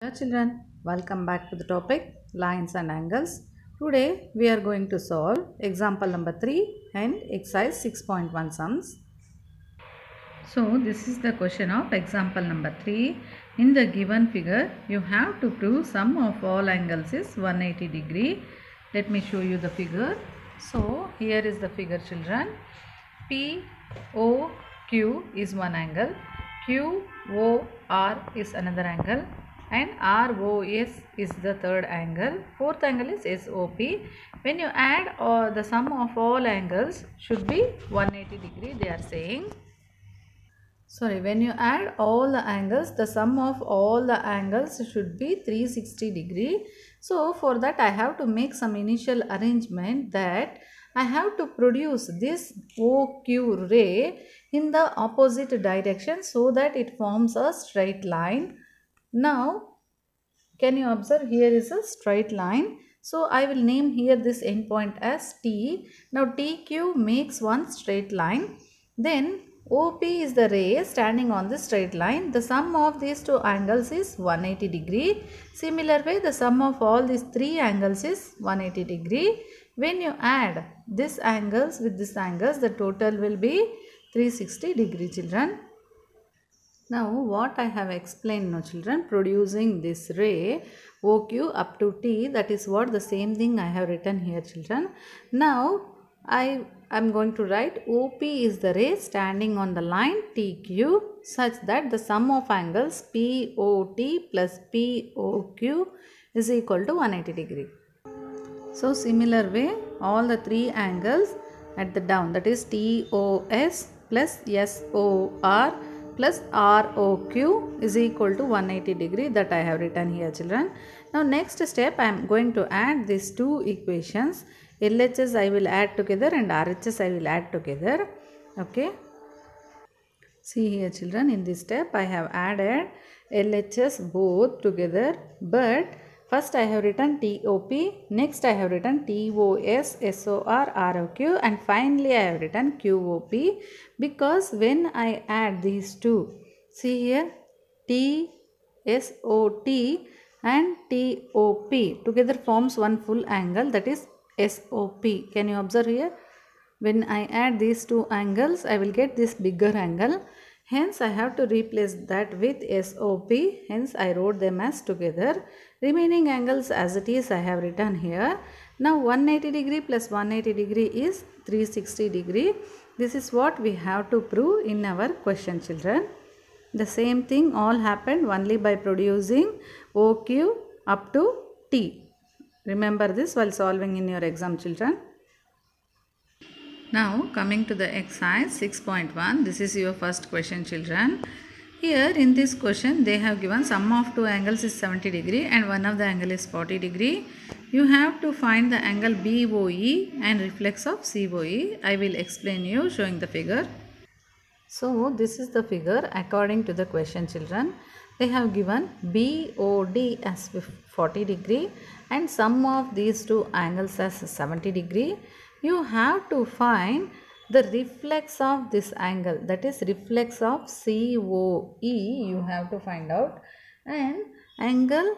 Hello children, welcome back to the topic lines and angles. Today we are going to solve example number 3 and exercise 6.1 sums. So this is the question of example number 3. In the given figure you have to prove sum of all angles is 180 degree. Let me show you the figure. So here is the figure children. POQ is one angle, QOR is another angle, and ROS is the third angle. Fourth angle is SOP. When you add the sum of all angles should be 180 degree, they are saying. When you add all the angles, the sum of all the angles should be 360 degree. So for that I have to make some initial arrangement that I have to produce this OQ ray in the opposite direction so that it forms a straight line. Now can you observe, here is a straight line. So I will name here this endpoint as T. Now TQ makes one straight line. Then OP is the ray standing on the straight line. The sum of these two angles is 180 degree. Similar way, the sum of all these three angles is 180 degree. When you add this angles with this angles, the total will be 360 degree children. Now what I have explained now children, producing this ray OQ up to T, that is what the same thing I have written here children. Now I am going to write OP is the ray standing on the line TQ such that the sum of angles POT plus POQ is equal to 180 degree. So similar way, all the three angles at the down, that is TOS plus SOR plus ROQ is equal to 180 degree, that I have written here children. Now next step I am going to add these two equations. LHS I will add together and RHS I will add together. Okay. See here children, in this step I have added LHS both together, but first I have written TOP, next I have written TOS, SOR, ROQ, and finally I have written QOP, because when I add these two, see here TSOT and TOP together forms one full angle, that is SOP. Can you observe here? When I add these two angles, I will get this bigger angle. Hence, I have to replace that with SOP. Hence, I wrote them as together. Remaining angles as it is, I have written here. Now, 180 degree plus 180 degree is 360 degree. This is what we have to prove in our question, children. The same thing all happened only by producing OQ up to T. Remember this while solving in your exam, children. Now coming to the exercise 6.1, this is your first question children. Here in this question they have given sum of two angles is 70 degree and one of the angle is 40 degree. You have to find the angle BOE and reflex of COE. I will explain you showing the figure. So this is the figure according to the question children. They have given BOD as 40 degree and sum of these two angles as 70 degree. You have to find the reflex of this angle, that is reflex of COE you have to find out, and angle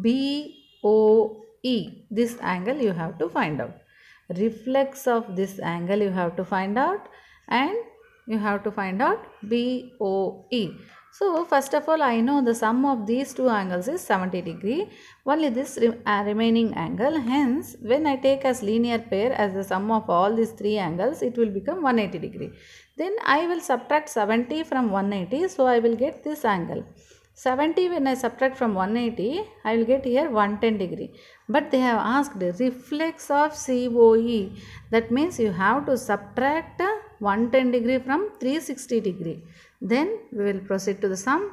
BOE, this angle you have to find out. Reflex of this angle you have to find out and you have to find out BOE. So first of all, I know the sum of these two angles is 70 degree, only this remaining angle. Hence, when I take as linear pair as the sum of all these three angles, it will become 180 degree. Then I will subtract 70 from 180, so I will get this angle. 70 when I subtract from 180, I will get here 110 degree. But they have asked reflex of COE. That means you have to subtract 110 degree from 360 degree. Then we will proceed to the sum.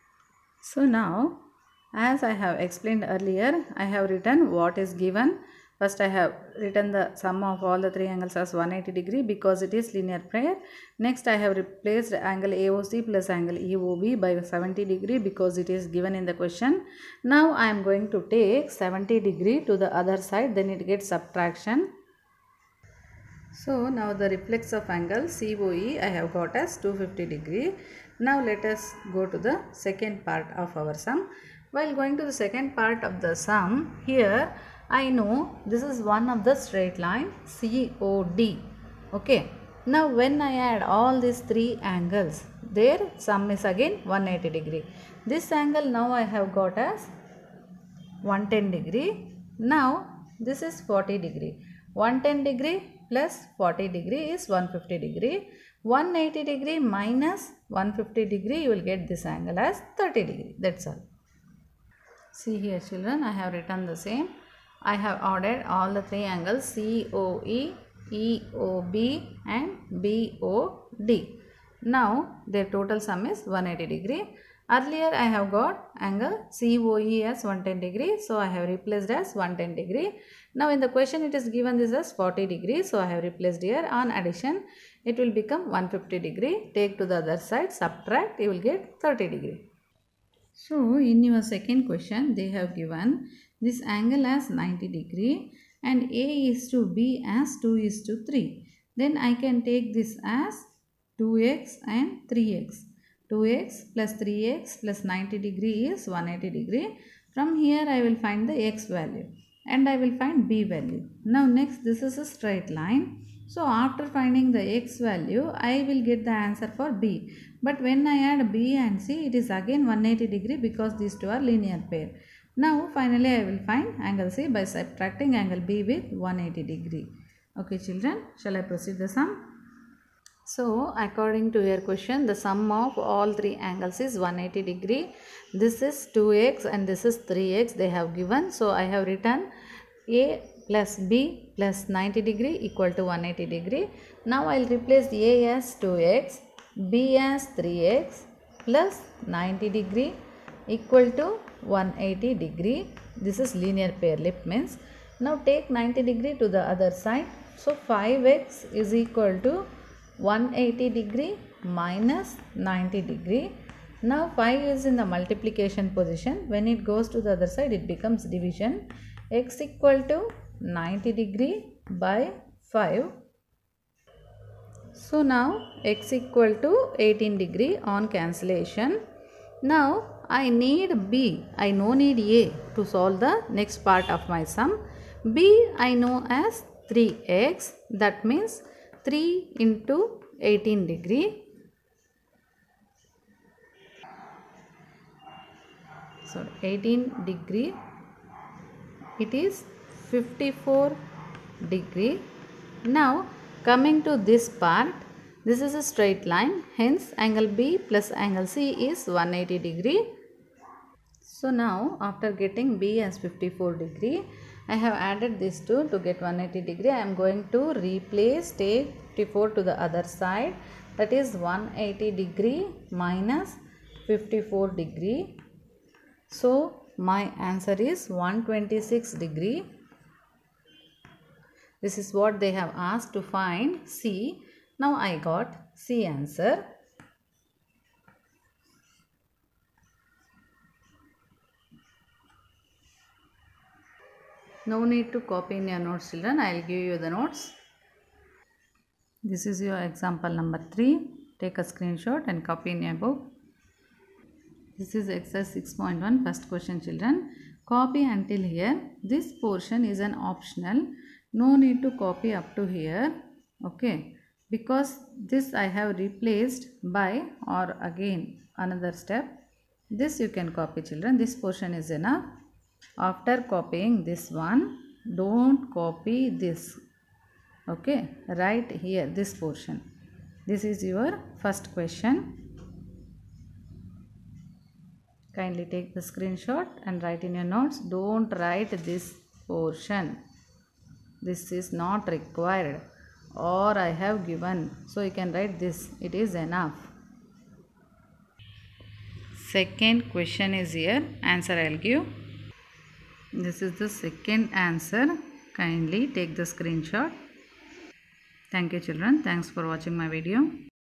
So now, as I have explained earlier, I have written what is given First I have written the sum of all the three angles as 180 degree because it is linear pair. Next I have replaced angle AOC plus angle EOB by 70 degree because it is given in the question. Now I am going to take 70 degree to the other side, then it gets subtraction. So now the reflex of angle COE I have got as 250 degree. Now let us go to the second part of our sum. While going to the second part of the sum, here I know this is one of the straight line COD. Okay. Now when I add all these three angles, their sum is again 180 degree. This angle now I have got as 110 degree. Now this is 40 degree. 110 degree plus 40 degree is 150 degree. 180 degree minus 150 degree, you will get this angle as 30 degree. That's all. See here children, I have written the same. I have ordered all the three angles COE, EOB and BOD. Now their total sum is 180 degree. Earlier I have got angle COE as 110 degree. So I have replaced as 110 degree. Now in the question it is given this as 40 degree. So I have replaced here. On addition it will become 150 degree. Take to the other side, subtract, you will get 30 degree. So in your second question they have given this angle as 90 degree and A is to B as 2 is to 3. Then I can take this as 2x and 3x. 2x plus 3x plus 90 degree is 180 degree. From here I will find the x value and I will find b value. Now next this is a straight line. So after finding the x value I will get the answer for b. But when I add b and c, it is again 180 degree because these two are linear pair. Now finally I will find angle c by subtracting angle b with 180 degree. Okay children, shall I proceed the sum? So according to your question, the sum of all three angles is 180 degree. This is 2x and this is 3x they have given. So I have written a plus b plus 90 degree equal to 180 degree. Now I will replace a as 2x, b as 3x plus 90 degree equal to 180 degree. This is linear pair, Lipman's. Now take 90 degree to the other side. So 5x is equal to 180 degree minus 90 degree. Now 5 is in the multiplication position. When it goes to the other side it becomes division. X equal to 90 degree by 5. So now x equal to 18 degree on cancellation. Now I need b, I no need a to solve the next part of my sum. B I know as 3x, that means 3 into 18 degree. So 18 degree, it is 54 degree. Now coming to this part, this is a straight line, hence angle B plus angle C is 180 degree. So now after getting B as 54 degree, I have added these two to get 180 degree. I am going to replace, take 54 to the other side, that is 180 degree minus 54 degree. So my answer is 126 degree. This is what they have asked to find C. Now I got C answer. No need to copy in your notes children, I will give you the notes. This is your example number 3. Take a screenshot and copy in your book. This is exercise 6.1 first question children. Copy until here. This portion is an optional. No need to copy up to here. Okay. Because this I have replaced by or again another step. This you can copy children. This portion is enough. After copying this one, don't copy this. Okay, write here this portion. This is your first question. Kindly take the screenshot and write in your notes. Don't write this portion. This is not required, or I have given. So you can write this. It is enough. Second question is here. Answer I will give. This is the second answer. Kindly take the screenshot. Thank you children. Thanks for watching my video.